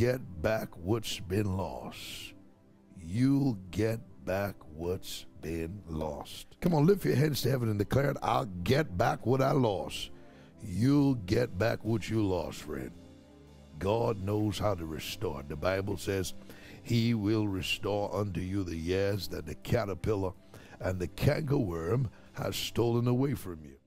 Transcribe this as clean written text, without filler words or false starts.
get back what's been lost. You'll get back what's been lost. Come on, lift your hands to heaven and declare it. I'll get back what I lost. You'll get back what you lost, friend. God knows how to restore. The Bible says he will restore unto you the years that the caterpillar and the cankerworm has stolen away from you.